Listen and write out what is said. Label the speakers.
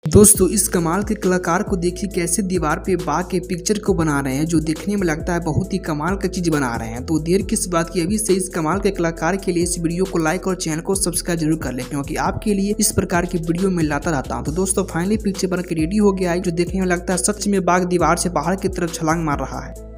Speaker 1: दोस्तों इस कमाल के कलाकार को देखिए कैसे दीवार पे बाघ के पिक्चर को बना रहे हैं, जो देखने में लगता है बहुत ही कमाल का चीज बना रहे हैं। तो देर किस बात की, अभी से इस कमाल के कलाकार के लिए इस वीडियो को लाइक और चैनल को सब्सक्राइब जरूर कर लें, क्योंकि आपके लिए इस प्रकार की वीडियो में लाता रहता हूँ। तो दोस्तों फाइनली पिक्चर बन के रेडी हो गया है, जो देखने में लगता है सच में बाघ दीवार से बाहर की तरफ छलांग मार रहा है।